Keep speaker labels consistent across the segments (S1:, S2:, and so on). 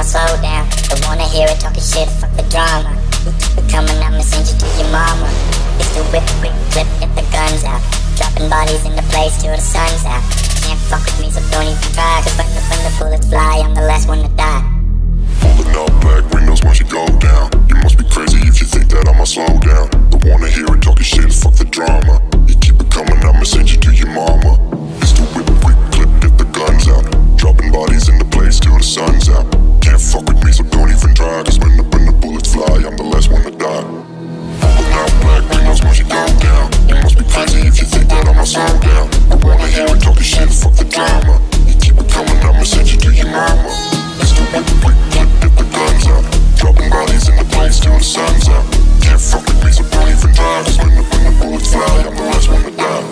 S1: slow down. Don't wanna hear it talking shit, fuck the drama. You keep it coming, I'ma send you to your mama. It's the whip, quick flip, get the guns out. Dropping bodies in the place till the sun's out. Can't fuck with me, so don't even try. Cause when the bullets fly, I'm the last one to die.
S2: Pulling up black windows once you go down. You must be crazy if you think that I'ma slow down. Don't wanna hear it talking shit, fuck the drama. You keep it coming, I'ma send you to your mama. It's the whip, quick clip, get the guns out. Dropping bodies in the place till the sun's out. Can't fuck with me, so don't even try. Cause when the bullets fly, I'm the last one to die. Pulling up black windows once you go down. You must be crazy if you think that I'ma slow down. Don't wanna hear it talking shit, fuck the drama. You keep it coming, I'ma send you to your mama. It's the whip, quick clip, get the guns out. Dropping bodies in the place till the sun's out. Can't fuck with me, so don't even try. Cause when the bullets fly, I'm the last one to die.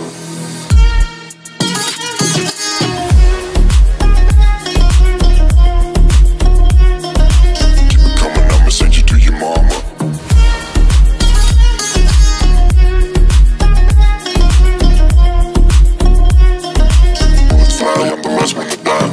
S2: Keep it coming, I'ma send you to your mama. Bullets fly, I'm the last one to die.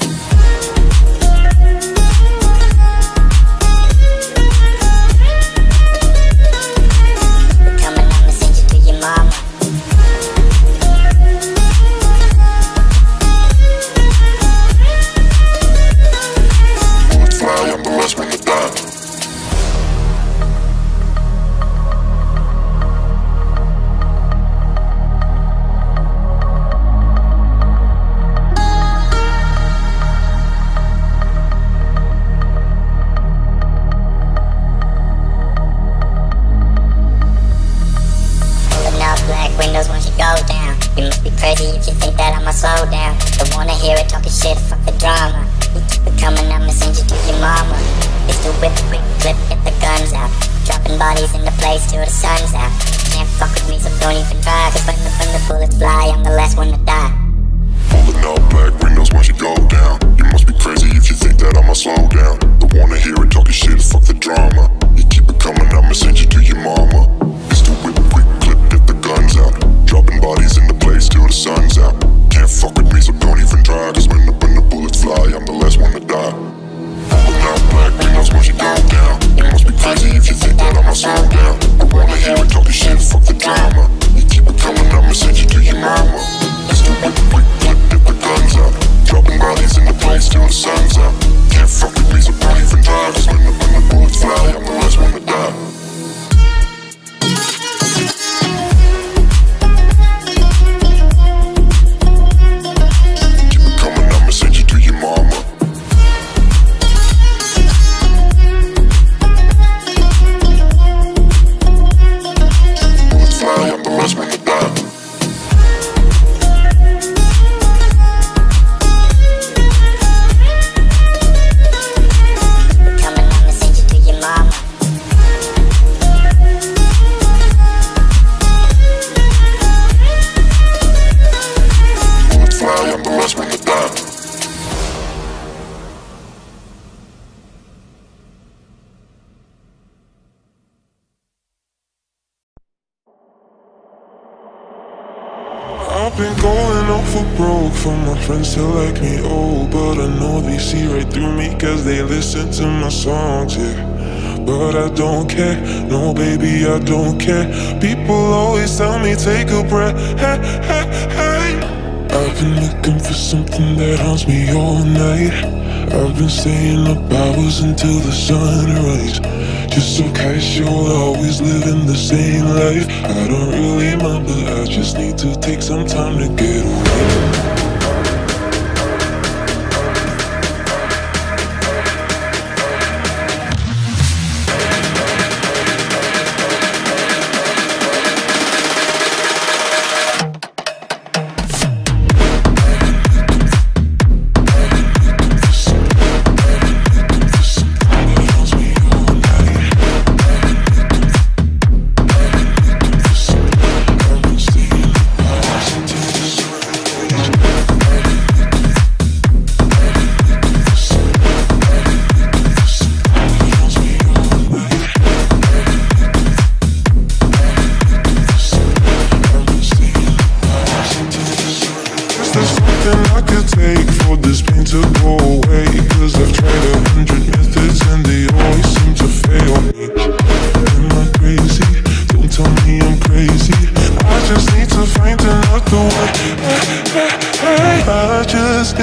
S3: Been going off for broke for my friends to like me, oh, but I know they see right through me cause they listen to my songs, yeah. But I don't care, no baby I don't care. People always tell me take a breath, hey, hey, hey. I've been looking for something that haunts me all night. I've been staying up hours until the sunrise. Just so casual, always living the same life. I don't really mind, but I just need to take some time to get away.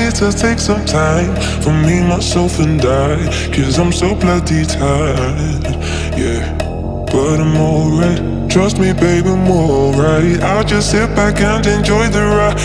S3: to take some time for me, myself and I, 'cause I'm so bloody tired, yeah. But I'm alright, trust me babe, I'm alright. I'll just sit back and enjoy the ride.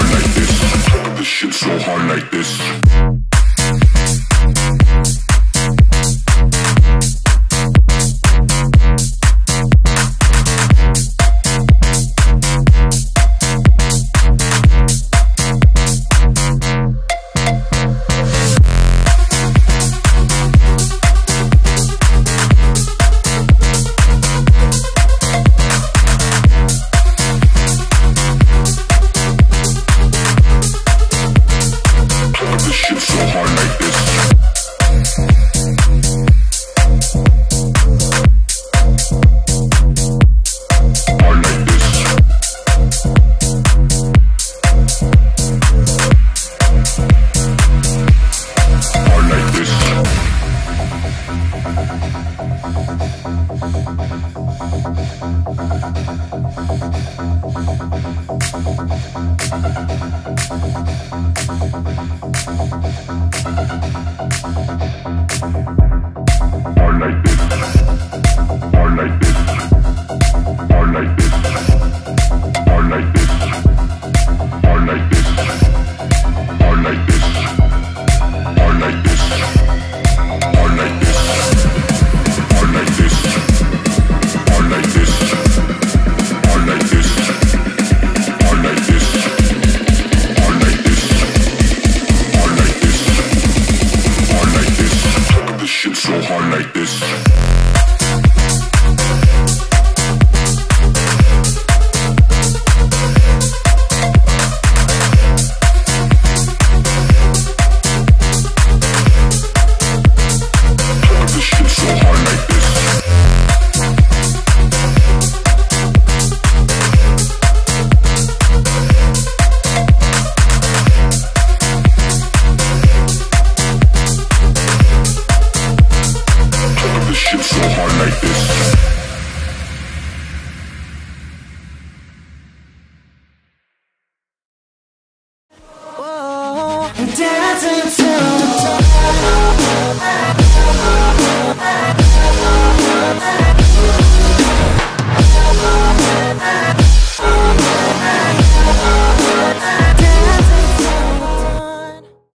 S2: shit so hard like this.
S4: Dancing till the dawn.